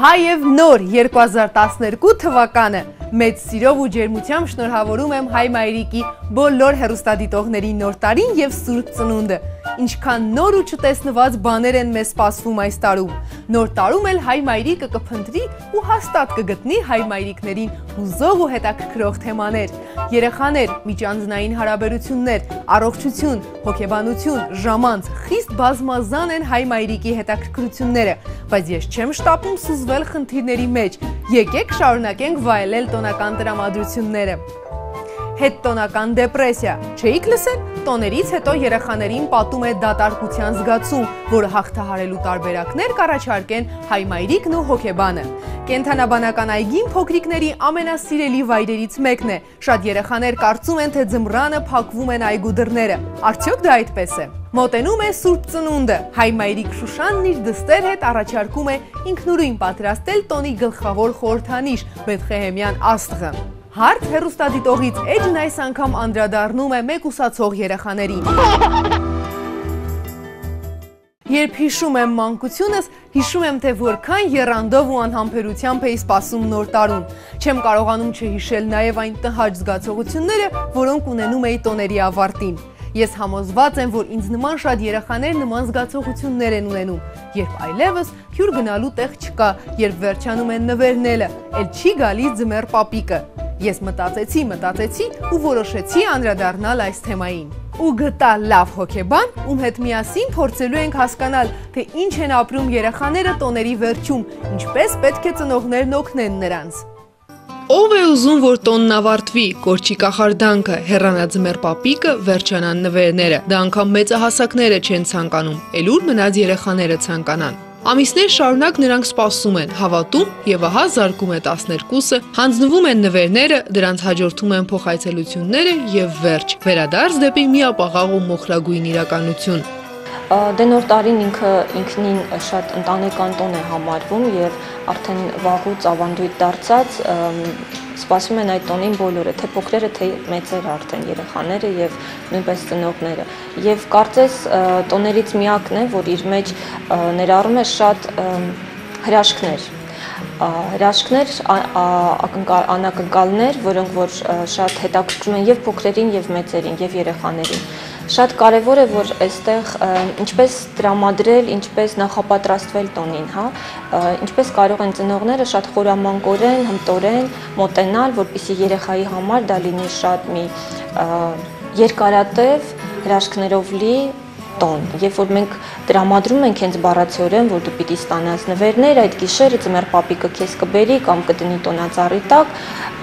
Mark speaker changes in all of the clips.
Speaker 1: Հայև նոր 2012 թվականը մեծ սիրով ու ջերմությամբ շնորհավորում եմ հայ մայրիկի բոլոր հեռուստադիտողների նոր տարին եւ Սուրբ Ծնունդը։ Ինչքան նոր ու չտեսնված բաներ են մեզ սպասվում այս տարում։ Նոր տարում էլ հայ մայրիկը կփնտրի ու հաստատ կգտնի հայ մայրիկներին հուզող ու հետաքրքրող թեմաներ։ Երեխաներ, միջանձնային հարաբերություններ, առողջություն, հոգեբանություն, ժամանց, խիստ բազմազան են հայ մայրիկի հետաքրքրությունները, բայց ես չեմ շտապում սուզվել խնդիրների մեջ։ Եկեք շարունակենք վայելել տոնական տրամադրությունները։ Հետտոնական դեպրեսիա, չէիք լսել, տոներից հետո երեխաներին պատում է դատարկության զգացում, որը հաղթահարելու տարբերակներ կառաջարկեն հայ մայրիկն ու հոգեբանը։ Կենդանաբանական այգին փոքրիկների ամենասիրելի վայրերից մեկն է։ Շատ երեխաներ կարծում են, թե ձմռանը փակվում են այգու դռները։ Արդյոք դա այդպես է։ Մոտենում է Սուրբ Ծնունդը։ Հայ մայրիկ Շուշանն իր դստեր հետ առաջարկում է ինքնուրույն պատրաստել տոնի գլխավոր խորհրդանիշ՝ Բեթխեհեմյան աստղը։ Հարթ հեռուստադիտողից էջն այս անգամ անդրադառնում է մեկուսացող երեխաներին։ Երբ հիշում եմ մանկությունս, հիշում եմ, թե որքան եռանդով ու անհամբերությամբ էի սպասում նոր տարուն։ Չեմ կարողանում չհիշել նաև այն տհաճ զգացողությունները, որոնք ունենում էի տոների ավարտին։ Ես համոզված եմ, որ ինձ նման շատ երեխաներ նման զգացողություններ են ունենում, երբ այլևս հյուր գնալու տեղ չկա, երբ վերջանում են նվերնելը, էլ չի գալիս ձմեռ պապիկը։ Ես մտածեցի ու որոշեցի անդրադառնալ այս թեմային։ Ու գտա լավ հոգեբան, ում հետ միասին փորձելու ենք հասկանալ, թե ինչ են ապրում երեխաները տոների վերջում, ինչպես պետք է ծնողներն օգնեն նրանց։ Ով է ուզում, որ տոնն ավարտվի, կորչի կախարդանքը, հեռանա ձմեռ պապիկը, վերջանան նվերները, դա անգամ մեծահասակները չեն ցանկանում, էլ ուր մնաց երեխաները ցանկանան։ Ամիսներ շարունակ նրանք սպասում են, հավատում եւ ահա զարկում է 12-ը, հանձնվում են նվերները, դրանց հաջորդում են փոխայցելությունները եւ վերջ, վերադարձ դեպի միապաղաղ ու մոխրագույն իրականություն։
Speaker 2: Դե նոր տարին ինքնին շատ ընտանեկան տոն է համարվում եւ արդեն վաղուց ավանդույթ դարձած սպասում են այդ տոնին բոլորը, թե փոքրերը, թե մեծերը արդեն երեխաները եւ նույնպես ծնողները։ Եվ կարծես տոներից միակն է, որ իր մեջ ներառում է շատ հրաշքներ, անակնկալներ, որոնք որ շատ հետաքրքրում են եւ փոքրերին, եւ մեծերին, եւ երեխաներին։ Շատ կարևոր է, որ այստեղ ինչպես տրամադրել, ինչպես նախապատրաստվել տոնին, հա, ինչպես կարող են ծնողները շատ խորամանկորեն, հմտորեն մոտենալ, որպեսզի երեխայի համար դա լինի շատ մի երկարատև հրաշքներով լի տոն, երբ որ մենք տրամադրում ենք հենց բառացիորեն, որ դու պիտի ստանաս նվերներ, այդ գիշերը ձմեռ պապիկը քեզ կբերի կամ կդնի տոնածառի տակ,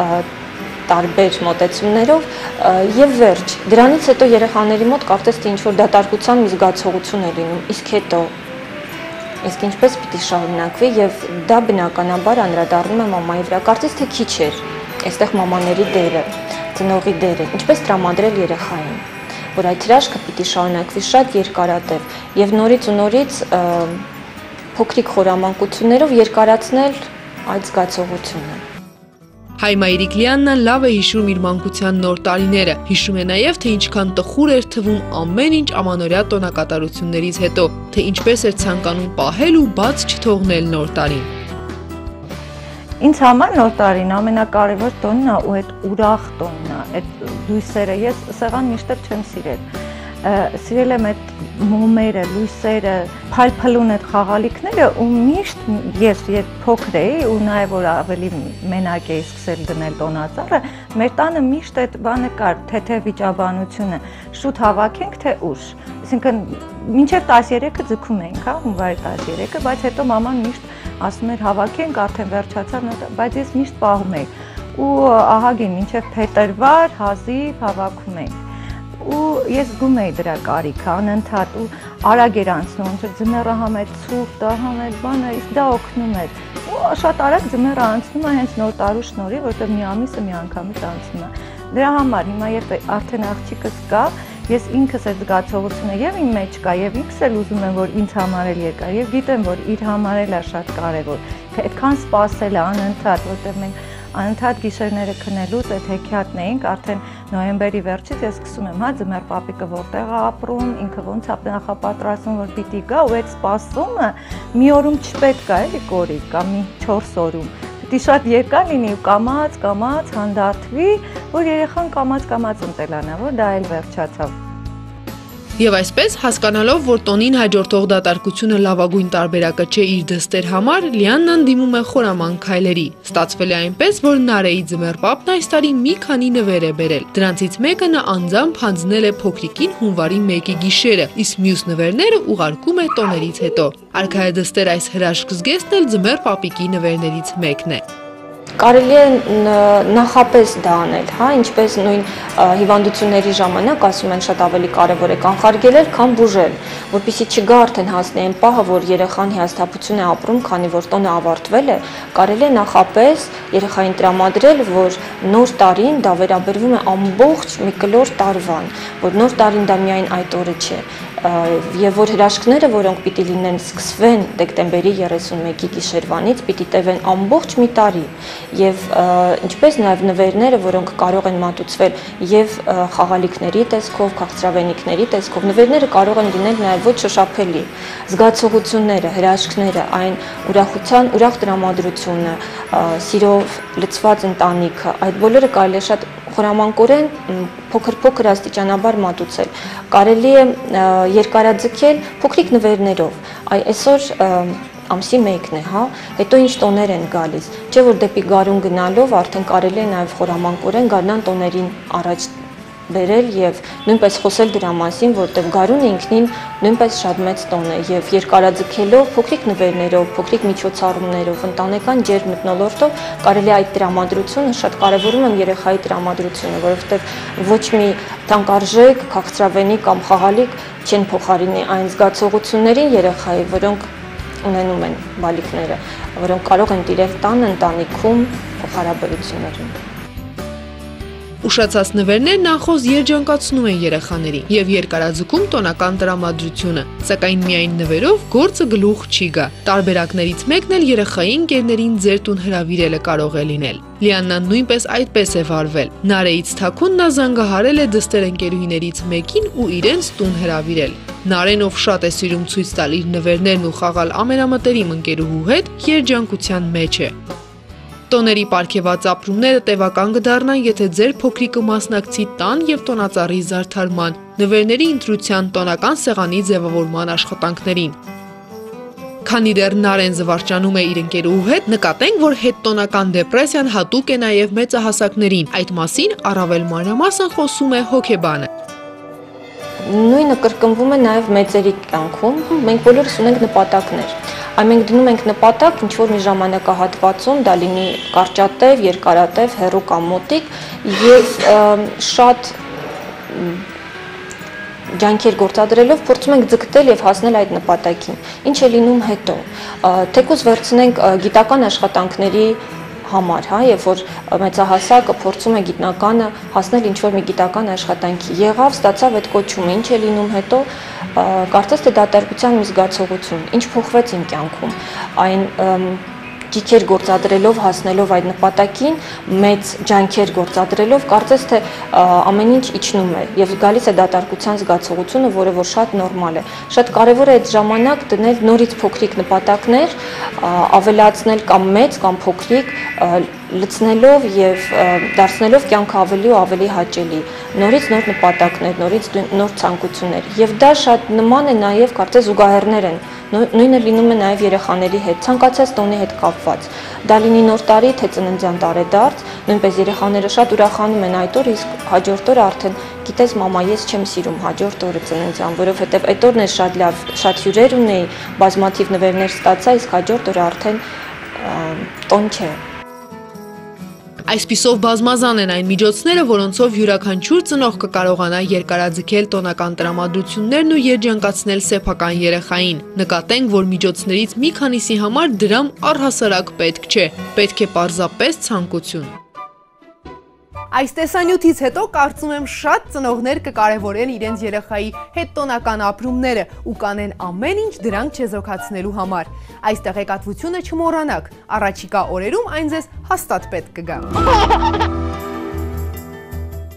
Speaker 2: տարբեր մոտեցումներով եւ վերջ։ Դրանից հետո երեխաների մոտ կարծես թե ինչ-որ դատարկության մի զգացողություն է լինում, իսկ հետո իսկ ինչպես պիտի շարունակվի եւ դա բնականաբար անդրադառնում է մամայի վրա, կարծես թե քիչ էր այստեղ մամաների դերը, ծնողի դերը, ինչպես տրամադրել երեխային, որ այդ հրաշքը պիտի շարունակվի շատ երկարատև եւ նորից ու նորից փոքրիկ խորամանկություններով երկարացնել այդ զգացողությունը։
Speaker 1: Հայ մայրիկ Լիաննան լավ է հիշում իր մանկության նոր տարիները, հիշում է նաև, թե ինչքան տխուր էր թվում ամեն ինչ ամանորյա տոնակատարություններից հետո, թե ինչպես էր ցանկանում պահել ու բաց չթողնել նոր տարին։
Speaker 3: Ինձ համար նոր տարին ամենակարևոր տոնն է ու այդ ուրախ տոնն է, այդ լույսերը, ես սեղան միշտ չեմ սիրել։ Սիրել եմ այդ մոմերը, լույսերը, փայլփլուն այդ խաղալիքները ու միշտ ես երբ փոքր էի ու նաև որ ավելի մենակ էի սկսել դնել տոնածառը, մեր տանը միշտ այդ բանը կար, թեթև վիճաբանությունը, շուտ հավաքենք թե ուշ։ Այսինքն մինչև 13-ը ձգում էինք, հա, հունվարի 13-ը, բայց հետո մաման միշտ ասում էր հավաքենք, արդեն վերջացավ, բայց ես միշտ պահում էի։ Ու ահագին մինչև փետրվար հազիվ հավաքում էինք։ Ու ես զգում էի դրա կարիքը անընդհատ ու արագ էր անցնում, ոնց որ ձմեռը համ է ցուրտ, դա համ է բանը, իսկ դա օգնում էր։ Ու շատ արագ ձմեռը անցնում է հենց նոր տարու շնորհիվ, որտեղ մի ամիսը մի անգամից անցնում է։ Դրա համար հիմա երբ արդեն աղջիկս կա, ես ինքս այդ զգացողությունը եւ իմ մեջ կա եւ ինքս էլ ուզում եմ, որ ինձ համար էլ երկար եւ գիտեմ, որ իր համար էլ է շատ կարեւոր, թե այդքան սпасել է անընդհատ, որտեղ մենք անընդհատ գիշերները քնելուց այդ հեքիաթն էինք, արդեն նոյեմբերի վերջից ես սկսում եմ, հա, ձմեռ պապիկը որտեղ է ապրում, ինքը ոնց է նախապատրաստում, որ պիտի գա, ու այդ սպասումը մի օրում չպետք է, էլի կորի, կամ մի 4 օրում։ Պիտի շատ երկար լինի ու կամաց հանդարտվի, որ երեխան կամաց ընտելանա, որ դա էլ վերջացավ։
Speaker 1: Եվ այսպես, հասկանալով, որ տոնին հաջորդող դատարկությունը լավագույն տարբերակը չէ իր դստեր համար, Լիաննան դիմում է խորամանկ քայլերի։ Ստացվել է այնպես, որ Նարեի ձմեռ պապն այս տարի մի քանի նվեր է բերել։ Դրանցից մեկը նա անձամբ հանձնել է փոքրիկին հունվարի 1-ի գիշերը, իսկ մյուս նվերները ուղարկում է տոներից հետո։ Արքայադստեր այս հրաշք զգեստն էլ ձմեռ պապիկի նվերներից մեկն է։
Speaker 2: Կարելի է նախապես դա անել, հա, ինչպես նույն հիվանդությունների ժամանակ ասում են շատ ավելի կարևոր է կանխարգելել, քան բուժել, որպեսզի չգա արդեն հասնի այն պահը, որ երեխան հիասթափություն է ապրում, քանի որ տոնը ավարտվել է, կարելի է նախապես երեխային տրամադրել, որ նոր տարին դա վերաբերվում է ամբողջ մի կլոր տարվան, որ նոր տարին դա միայն այդ օրը չէ։ Եվ որ հրաշքները, որոնք պիտի լինեն սկսվեն դեկտեմբերի 31-ի գիշերվանից, պիտի տևեն ամբողջ մի տարի, եւ ինչպես նաեւ նվերները, որոնք կարող են մատուցվել եւ խաղալիքների տեսքով, քաղցրավենիքների տեսքով, նվերները կարող են լինել նաեւ ոչ շոշափելի, զգացողությունները, հրաշքները, այն ուրախ տրամադրությունը, սիրով լցված ընտանիքը, այդ բոլորը կարելի է շատ խորամանկորեն փոքր աստիճանաբար մատուցել։ Կարելի է երկարաձգել փոքրիկ նվերներով։ Այսօր ամսի 1-ն է, հա, հետո ինչ տոներ են գալիս։ Չէ՞ որ դեպի գարուն գնալով արդեն կարելի է նաև խորամանկորեն գարնան տոներին առաջ բերել եւ նույնպես խոսել դրա մասին, որտեղ գարունը ինքնին նույնպես շատ մեծ տոն է եւ երկարաձգելով փոքրիկ նվերներով, փոքրիկ միջոցառումներով, ընտանեկան ջերմ մթնոլորտով կարելի է այդ տրամադրությունը շատ կարեւորում եմ երեխայի տրամադրությունը, որովհետեւ ոչ մի թանկարժեք քաղցրավենի կամ խաղալիք չեն փոխարինի այն զգացողություններին երեխայի, որոնք ունենում են բալիկները, որոնք կարող են տիրել տան ընտանիքում փոխհարաբերություններում։
Speaker 1: Ուշացած նվերներն անխոզ երջանկացնում են երեխաներին եւ երկարաձգում տոնական տրամադրությունը, սակայն միայն նվերով գործը գլուխ չի գա։ Տարբերակներից մեկն էլ երեխայի ընկերներին ձեր տուն հրավիրելը կարող է լինել։ Լիաննան նույնպես այդպես է վարվել։ Նարեից թաքուն նա զանգահարել է դստեր ընկերուհիներից մեկին ու իրենց տուն հրավիրել։ Նարեն, ով շատ է սիրում ցույց տալ իր նվերներն ու խաղալ ամենամտերիմ ընկերուհու հետ, երջանկության մեջ է։ Տոների պարգևած ապրումները տևական կդառնան, եթե ձեր փոքրիկը մասնակցի տան եւ տոնածառի զարդարման, նվերների ընտրության, տոնական սեղանի ձևավորման աշխատանքներին։ Քանի դեռ Նարեն զվարճանում է իր ընկերուհու հետ, նկատենք, որ հետտոնական դեպրեսիան հատուկ է նաեւ մեծահասակներին։ Այդ մասին առավել մանրամասն խոսում է հոգեբանը։
Speaker 2: Նույնը կրկնվում է նաև մեծերի կյանքում, մենք բոլորս ունենք նպատակներ, մենք դնում ենք նպատակ ինչ-որ մի ժամանակահատվածում, դա լինի կարճատև, երկարատև, հեռու կամ մոտիկ և շատ ջանքեր գործադրելով փորձում ենք ձգտել և հասնել այդ նպատակին, ինչ է լինում հետո, թեկուզ վերցնենք գիտական աշխատանքների համար, հա, երբ որ մեծահասակը փորձում է գիտնականը հասնել ինչ-որ մի գիտական աշխատանքի, եղավ, ստացավ այդ կոչումը, ինչ է լինում հետո, կարծես թե դատարկության մի զգացողություն, ինչ փոխվեց իմ կյանքում, այն ջիքեր գործադրելով հասնելով այդ նպատակին, մեծ ջանքեր գործադրելով, կարծես թե ամեն ինչ իջնում է եւ գալիս է դատարկության զգացողությունը, որը որ շատ նորմալ է։ Շատ կարեւոր է այդ ժամանակ դնել նորից փոքրիկ նպատակներ, ավելացնել կամ մեծ կամ փոքրիկ, լցնելով եւ դարձնելով կյանքը ավելի ու ավելի հաճելի, նորից նոր նպատակներ, նորից նոր ցանկություններ։ Եվ դա շատ նման է նաեւ կարծես զուգահեռներ են։ Նույնը լինում է նաև երեխաների հետ, ցանկացած տոնի հետ կապված։ Դա լինի նոր տարի, թե ծննդյան տարեդարձ, նույնպես երեխաները շատ ուրախանում են այդ օրը, իսկ հաջորդ օրը արդեն գիտես մամա, ես չեմ սիրում հաջորդ օրը ծննդյան, որովհետև այդ օրն էլ շատ լավ, շատ հյուրեր ունեի, բազմաթիվ նվերներ ստացա, իսկ հաջորդ օրը արդեն տոն չէ։
Speaker 1: Այսպիսով բազմազան են այն միջոցները, որոնցով յուրաքանչյուր ծնող կկարողանա երկարաձգել տոնական տրամադրություններն ու երջանկացնել սեփական երեխային։ Նկատենք, որ միջոցներից մի քանիսի համար դրամ առհասարակ պետք չէ, պետք է պարզապես ցանկություն։ Այս տեսանյութից հետո կարծում եմ շատ ծնողներ կկարևորեն իրենց երեխայի հետտոնական ապրումները ու կանեն ամեն ինչ դրանք չեզոքացնելու համար։ Այս տեղեկատվությունը չմոռանաք, առաջիկա օրերում այն ձեզ հաստատ պետք կգա։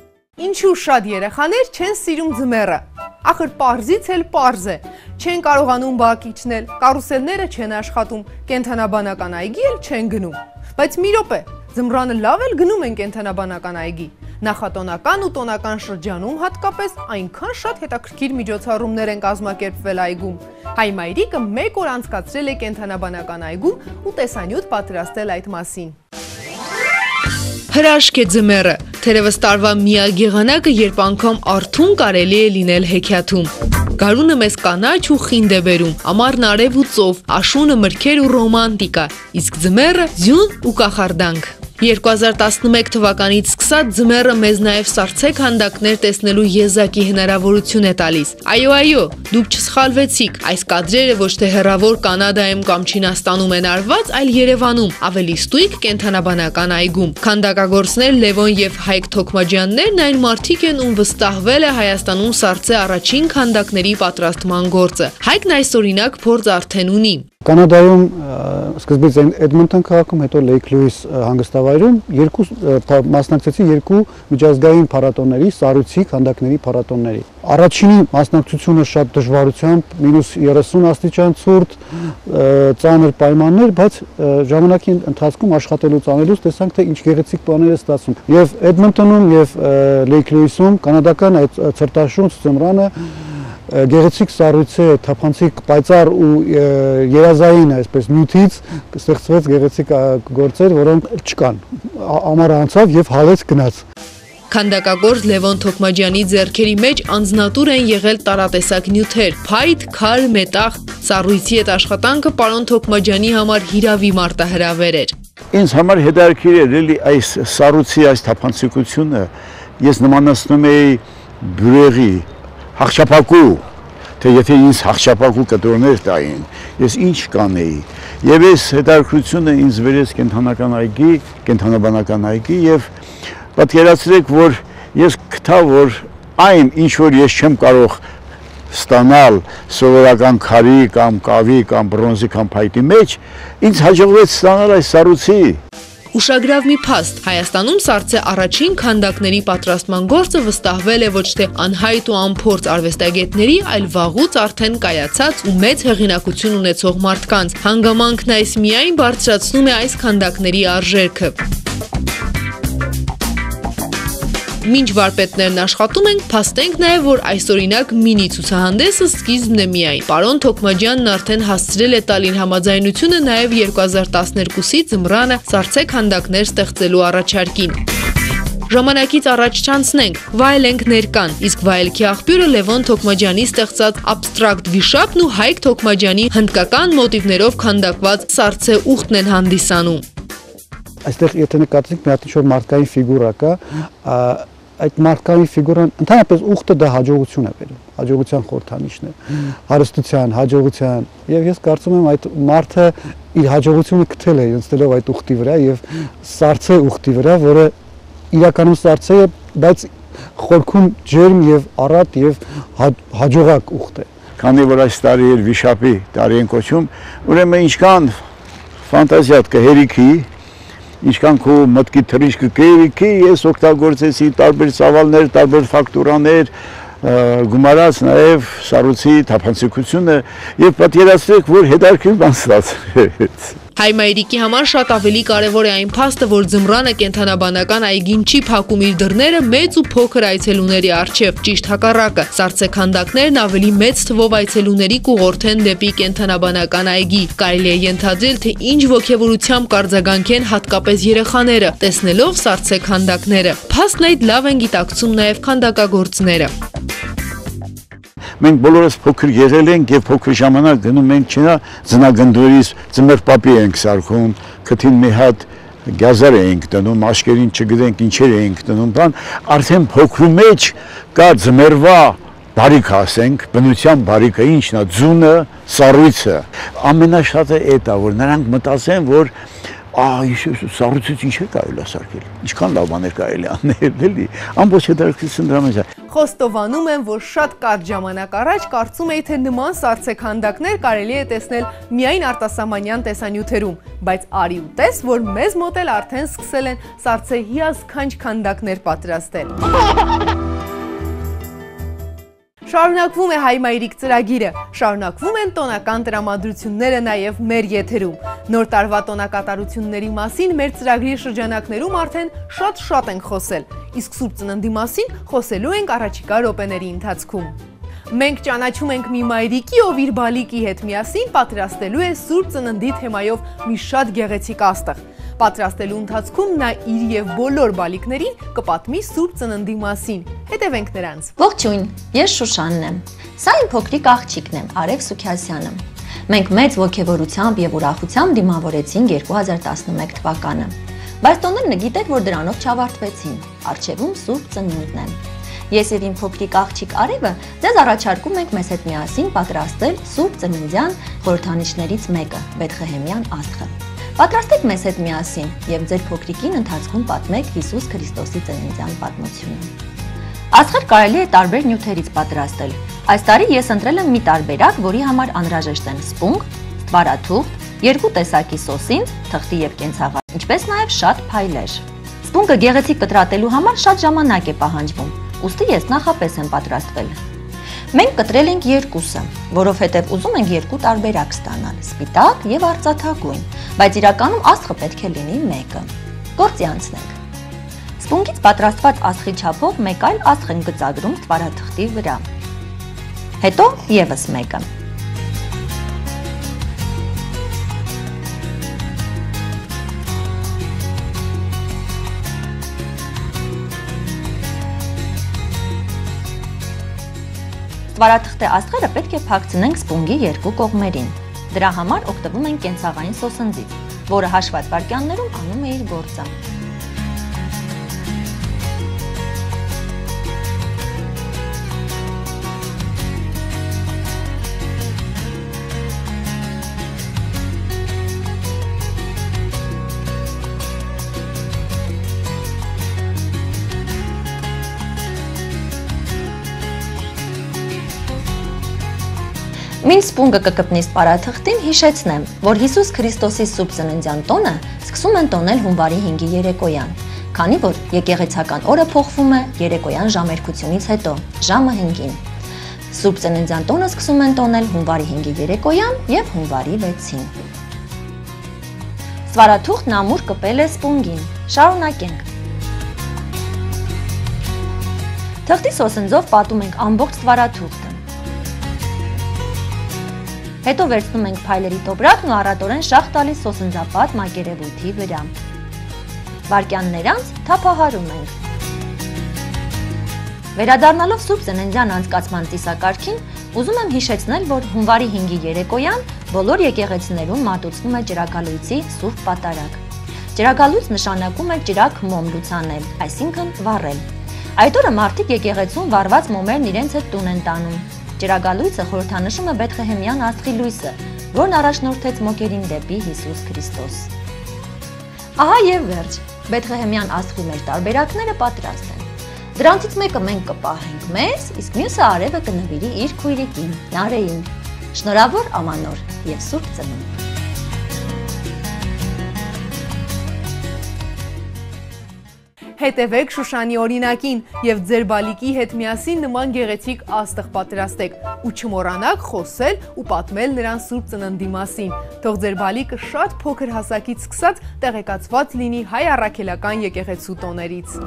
Speaker 1: Ինչու շատ երեխաներ չեն սիրում ձմեռը։ Ախր պարզից էլ պարզ է։ Չեն կարողանում բակ իջնել, կարուսելները չեն աշխատում, կենդանաբանական այգի էլ չեն գնում։ Բայց մի րոպե, ձմռանը լավ էլ գնում են կենդանաբանական այգի։ Նախատոնական ու տոնական շրջանում հատկապես այնքան շատ հետաքրքիր միջոցառումներ են կազմակերպվել այգում։ Հայ մայրիկը 1 օր անցկացրել է կենդանաբանական այգում ու տեսանյութ պատրաստել այդ մասին։ Հրաշք է ձմեռը, թերևս տարվա միակ եղանակը, երբ անգամ արթուն կարելի է լինել հեքիաթում։ Գարունը մեզ կանաչ ու խինդ է բերում, ամառն արև ու ծով, աշունը մրգեր ու ռոմանտիկա, իսկ ձմեռը ձյուն ու կախարդանք։ 2011 թվականից սկսած ձմեռը մեզ նաև սառցե քանդակներ տեսնելու եզակի հնարավորություն է տալիս։ Այո, դուք չսխալվեցիք, այս կադրերը ոչ թե հեռավոր Կանադայում կամ Չինաստանում են արված, այլ Երևանում, ավելի ստույգ կենդանաբանական այգում։ Քանդակագործներ Լևոն եւ Հայկ Թոքմաջյաններն այն մարդիկ են, ում վստահվել է Հայաստանում սառցե առաջին քանդակների պատրաստման գործը։ Հայկն այսօրինակ փորձ արդեն ունի։
Speaker 4: Կանադայում սկզբից Էդմոնտոն քաղաքում, հետո Լեյք Լուիս հանգստավայրում մասնակցեցի երկու միջազգային փառատոների, սառույցի քանդակների փառատոների։ Առաջինի մասնակցությունը շատ դժվարությամբ, -30 աստիճան ցուրտ, ծանր պայմաններ, բայց ժամանակի ընթացքում աշխատելուց անելուց տեսանք, թե ինչ գեղեցիկ բաներ է ստացվում։ Եվ Էդմոնտոնում եւ Լեյք Լուիսում կանադական այդ ցրտաշունչ ձմռանը գեղեցիկ սառույց է, թափանցիկ պայծառ ու երազային այսպես նյութից ստեղծվեց գեղեցիկ գործեր, որոնք չկան։ Ամառը անցավ եւ հալեց գնաց։
Speaker 1: Քանդակագործ Լևոն Թոքմաջյանի ձեռքերի մեջ անձնատուր են եղել տարատեսակ նյութեր՝ փայտ, քար, մետաղ։ Սառույցի այդ աշխատանքը պարոն Թոքմաջյանի համար հիրավի մարտահրավեր էր։
Speaker 5: Ինձ համար հետաքրքիր էր էլի այս սառույցի այս թափանցիկությունը, ես նմանացնում էի բյուրեղի հաղճապակու, թե եթե ինձ հաղճապակու կտրոններ տային, ես ինչ կանեի։ Եվ այս հետաքրքրությունը ինձ բերեց կենդանական այգի, կենդանաբանական այգի եւ պատկերացրեք, որ ես գտա, որ այն ինչ որ ես չեմ կարող ստանալ սովորական քարի կամ կավի կամ բրոնզի կամ փայտի մեջ, ինձ հաջողվեց ստանալ այս սառույցի։
Speaker 1: Ուշագրավ մի փաստ, Հայաստանում սառցե առաջին քանդակների պատրաստման գործը վստահվել է ոչ թե անհայտ ու անփորձ արվեստագետների, այլ վաղուց արդեն կայացած ու մեծ հեղինակություն ունեցող մարդկանց։ Հանգամանքն այս միայն բարձրացնում է այս քանդակների արժեքը։ Մինչ վարպետներն աշխատում ենք, փաստենք նաև, որ այսօրինակ մինի ցուցահանդեսը սկիզբն է միայն։ Պարոն Թոքմաջյանն արդեն հասցրել է տալին համաձայնությունը նաև 2012-ի ձմռանը սառցե քանդակներ ստեղծելու առաջարկին։ Ժամանակից առաջ չանցնենք, վայելենք ներկան, իսկ վայելքի աղբյուրը Լևոն Թոքմաջյանի ստեղծած աբստրակտ վիշապն ու Հայկ Թոքմաջյանի հնդկական մոտիվներով քանդակված սառցե ուղտն են հանդիսանում։
Speaker 4: Այստեղ եթե նկատենք մի հատ ինչ-որ մարդկային ֆիգուրա կա, այդ մարդկային ֆիգուրան ընդհանրապես ուխտը դա հաջողություն է բերում, հաջողության խորհրդանիշն է, հարստության, հաջողության, եւ ես կարծում եմ այդ մարդը իր հաջողությունը գտել է ինստելով այդ ուխտի վրա եւ սառցե ուխտի վրա, որը իրականում սառցե է, բայց խորքում ջերմ եւ առատ եւ հաջողակ ուխտ է։
Speaker 5: Քանի որ այս տարի էր վիշապի տարի են կոչում, ուրեմն ինչքան ֆանտազիա կա հերիքի, ինչքան քո մտքի թռիչքը կերիքի, ես օգտագործեցի տարբեր ծավալներ, տարբեր ֆակտուրաներ, գումարած նաև սառույցի թափանցիկությունը եւ պատկերացրեք, որ հետաքրքիր բան ստացվեց։
Speaker 1: Հայ մայրիկի համար շատ ավելի կարևոր է այն փաստը, որ ձմռանը կենդանաբանական այգին չի փակում իր դռները մեծ ու փոքր այցելուների առջև, ճիշտ հակառակը։ Սառցե քանդակներն ավելի մեծ թվով այցելուների կուղղորդեն դեպի կենդանաբանական այգի։ Կարելի է ենթադրել, թե ինչ ոգևորությամբ կարձագանքեն հատկապես երեխաները, տեսնելով սառցե քանդակները։ Փաստն այդ լավ են գիտակցում նաև քանդակագործները։
Speaker 5: Մենք բոլորս փոքր եղել ենք եւ փոքր ժամանակ գնում ենք չնա ձնագնդորից ձմեռ պապի ենք սարքում, քթին մի հատ գազար ենք տնում, աշկերին չգիտենք ինչեր ենք տնում, բան արդեն փոքրու մեջ կա ձմեռվա բարիք ասենք, բնության բարիքը ինչն է, ձունը, սառույցը։ Ամենաշատը էդ է, որ նրանք մտածեն, որ սառույցից ինչ է կարելի սարքել։ Ինչքան լավ բաներ կարելի անել, էլի։ Ամբողջ հետաքրքրություն դրա մեջ է։
Speaker 1: Խոստովանում եմ, որ շատ կարճ ժամանակ առաջ կարծում էի, թե նման սառցեքանդակներ կարելի է տեսնել միայն արտասահմանյան տեսանյութերում, բայց արի ու տես, որ մեզ մոտ էլ արդեն սկսել են սառցե հիասքանչ քանդակներ պատրաստել։ Շարունակվում է Հայ մայրիկ ծրագիրը, շարունակվում են տոնական տրամադրությունները նաև մեր եթերում։ Նոր տարվա տոնակատարությունների մասին մեր ծրագրի շրջանակներում արդեն շատ ենք խոսել, իսկ Սուրբ Ծննդի մասին խոսելու ենք առաջիկա րոպեների ընթացքում։ Մենք ճանաչում ենք մի մայրիկի, ով իր բալիկի հետ միասին պատրաստելու է Սուրբ Ծննդի թեմայով մի շատ գեղեցիկ աստղ։ Պատրաստելու ընթացքում նա իր եւ բոլոր բալիկներին կպատմի Սուրբ Ծննդի մասին։ Հետևենք նրանց։
Speaker 6: Ողջույն, ես Շուշանն եմ։ Սա իմ փոքրիկ աղջիկն եմ, Արև Սուքիասյանը։ Մենք մեծ ոգևորությամբ եւ ուրախությամբ դիմավորեցինք 2011 թվականը։ Բայց տոներն գիտեք, որ դրանով չավարտվեցին։ Առջևում Սուրբ Ծնունդն է։ Ես եւ իմ փոքրիկ աղջիկ Արևը ձեզ առաջարկում ենք մեզ հետ միասին պատրաստել Սուրբ Ծննդյան խորհրդանիշներից մեկը՝ Բեթղեհեմյան աստղը։ Պատրաստեք մեզ հետ միասին եւ ձեր փոքրիկին ընթացքում պատմեք Հիսուս Քրիստոսի ծննդյան պատմությունը։ Աստղեր կարելի է տարբեր նյութերից պատրաստել։ Այս տարի ես ընտրել եմ մի տարբերակ, որի համար անհրաժեշտ են սպունգ, ստվարաթուղթ, երկու տեսակի սոսինձ, թղթի եւ կենցաղար, ինչպես նաեւ շատ փայլեր։ Սպունգը գեղեցիկ կտրատելու համար շատ ժամանակ է պահանջվում, ուստի ես նախապես եմ պատրաստվել։ Մենք կտրել ենք երկուսը, որովհետև ուզում ենք երկու տարբերակ ստանալ՝ սպիտակ եւ արծաթագույն, բայց իրականում աստղը պետք է լինի մեկը։ Գործի անցնենք։ Սպունգից պատրաստված աստղի չափով մեկ այլ աստղ ենք գծագրում ստվարաթղթի վրա։ Հետո եւս մեկը։ Ստվարաթղթի աստղերը պետք է փակցնենք սպունգի երկու կողմերին։ Դրա համար օգտվում ենք կենցաղային սոսնձից, որը հաշված վայրկյաններում անում է իր գործը։ Մինչ սպունգը կկպնի ստվարաթղթին, հիշեցնեմ, որ Հիսուս Քրիստոսի Սուրբ Ծննդյան տոնը սկսում են տոնել հունվարի 5-ի երեկոյան, քանի որ եկեղեցական օրը փոխվում է երեկոյան ժամերկությունից հետո, ժամը 5-ին։ Սուրբ Ծննդյան տոնը սկսում են տոնել հունվարի 5-ի երեկոյան եւ հունվարի 6-ին։ Ստվարաթուղթն ամուր կպել է սպունգին։ Շարունակենք։ Թղթի սոսնձով պատում ենք ամբողջ ստվարաթուղթը։ Հետո վերցնում ենք փայլերի տոպրակն ու առատորեն շաղ տալիս սոսնձապատ մակերևույթի վրա։ Վայրկյաններ անց թափահարում ենք։ Վերադառնալով Սուրբ Ծննդյան անցկացման ծիսակարգին, ուզում եմ հիշեցնել, որ հունվարի 5-ի երեկոյան բոլոր եկեղեցիներում մատուցվում է ջրագալույցի Սուրբ Պատարագ։ Ջրագալույց նշանակում է ջրակ մոմ լուծանել, այսինքն վառել։ Այդ օրը մարդիկ եկեղեցում վառված մոմերն իրենց հետ տուն են տանում։ Ջրագալույցը խորհրդանշում է Բեթղեհեմյան աստղի լույսը, որն առաջնորդեց մոգերին դեպի Հիսուս Քրիստոս։ Ահա եւ վերջ, Բեթղեհեմյան աստղի մեր տարբերակները պատրաստ են։ Դրանցից մեկը մենք կպահենք մեզ, իսկ մյուսը Արևը կնվիրի իր քույրիկին, Նարեին։ Շնորհավոր Ամանոր եւ Սուրբ Ծնունդ։
Speaker 1: Հետևեք Շուշանի օրինակին եւ ձեր բալիկի հետ միասին նման գեղեցիկ աստղ պատրաստեք ու չմոռանաք խոսել ու պատմել նրան Սուրբ Ծննդի մասին։ Թող ձեր բալիկը շատ փոքր հասակից սկսած տեղեկացված լինի հայ առաքելական եկեղեցու տոներից։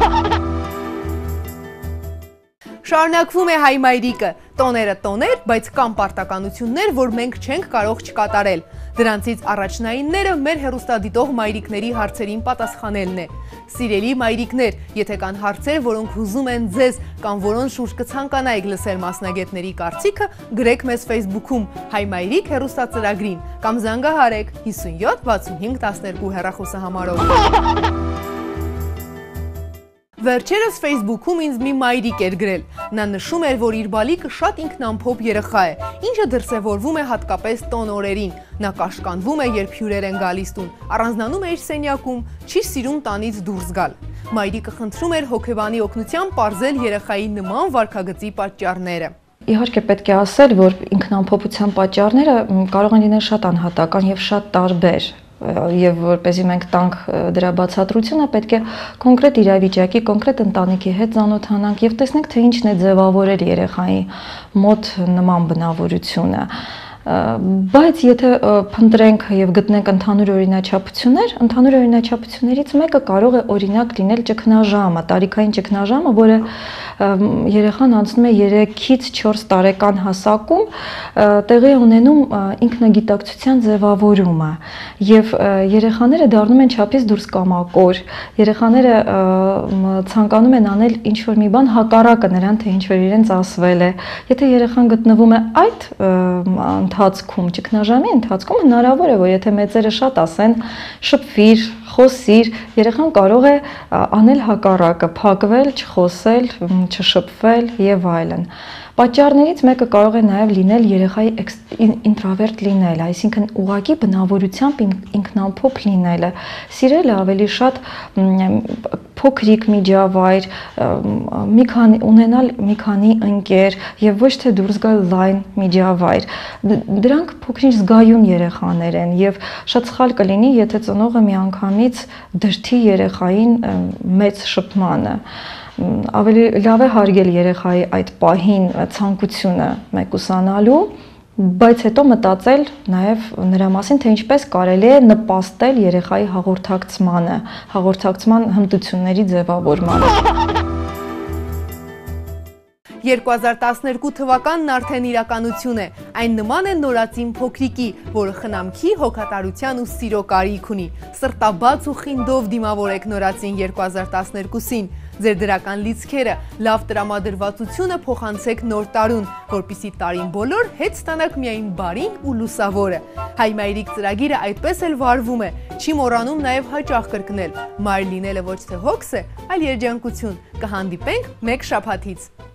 Speaker 1: Շարունակվում է Հայ մայրիկը, տոները տոներ, բայց կան պարտականություններ, որ մենք չենք կարող չկատարել։ Դրանցից առաջնայինները մեր հեռուստադիտող մայրիկների հարցերին պատասխանելն է։ Սիրելի մայրիկներ, եթե կան հարցեր, որոնք հուզում են ձեզ կամ որոնց շուրջ կցանկանայիք լսել մասնագետների կարծիքը, գրեք մեզ Facebook-ում Հայ մայրիկ հեռուստածրագրին կամ զանգահարեք 57 65 12 հեռախոսահամարով։ Վերջերս Facebook-ում ինձ մի մայրիկ էր գրել։ Նա նշում էր, որ իր բալիկը շատ ինքնամփոփ երեխա է, ինչը դրսևորվում է հատկապես տոն օրերին։ Նա կաշկանդվում է, երբ հյուրեր են գալիս տուն, առանձնանում է իր սենյակում, չի սիրում տանից դուրս գալ։ Մայրիկը խնդրում էր հոգեբանի օգնությամբ պարզել երեխայի նման վարքագծի պատճառները։
Speaker 7: Իհարկե պետք է ասել, որ ինքնամփոփության պատճառները կարող են լինել շատ անհատական եւ շատ տարբեր, եւ որպեսզի մենք տանք դրա բացատրությունը, պետք է կոնկրետ իրավիճակի, կոնկրետ ընտանիքի հետ ծանոթանանք եւ տեսնենք, թե ինչն է ձևավորել երեխայի մոտ նման բնավորությունը։ Բայց եթե փնտրենք եւ գտնենք ընդհանուր օրինաչափություններից մեկը կարող է օրինակ լինել ճգնաժամը, տարիքային ճգնաժամը, որը երեխան անցնում է 3-ից 4 տարեկան հասակում, տեղի ունենում ինքնագիտակցության ձևավորումը եւ երեխաները դառնում են չափից դուրս կամակոր, երեխաները ցանկանում են անել ինչ որ մի բան հակառակը նրան, թե ինչ որ իրենց ասվել է։ Եթե երեխան գտնվում է այդ ընթացքում, ճգնաժամի ընթացքում հնարավոր է, որ եթե մեծերը շատ ասեն, շփվիր, խոսիր, երեխան կարող է անել հակառակը, փակվել, չխոսել, չշփվել եւ այլն։ Պատճառներից մեկը կարող է նաև լինել երեխայի ինտրովերտ լինելը, այսինքն ուղղակի բնավորությամբ ինքնամփոփ լինելը, սիրելը ավելի շատ փոքրիկ միջավայր, ունենալ մի քանի ընկեր եւ ոչ թե դուրս գալ լայն միջավայր։ Դրանք փոքրինչ զգայուն երեխաներ են եւ շատ սխալ կլինի, եթե ծնողը միանգամից դրդի երեխային մեծ շփմանը։ Ավելի լավ է հարգել երեխայի այդ պահին ցանկությունը մեկուսանալու, բայց հետո մտածել նաև նրա մասին, թե ինչպես կարելի է նպաստել երեխայի հաղորդակցման հմտությունների ձևավորմանը։
Speaker 1: 2012 թվականն արդեն իրականություն է, այն նման է նորածին փոքրիկի, որը խնամքի, հոգատարության ու սիրո կարիք ունի։ Սրտաբաց ու խինդով դիմավորեք նորածին 2012-ին։ Ձեր դրական լիցքերը, լավ տրամադրվածությունը փոխանցեք նոր տարուն, որպեսզի տարին բոլոր հետ ստանաք միայն բարին ու լուսավորը։ Հայ մայրիկ ծրագիրը այդպես էլ վարվում է, չի մոռանում նաև հաճախ կրկնել։ Մայր լինելը ոչ թե հոգս է, այլ երջանկություն։ Կհանդիպենք մեկ շաբաթից։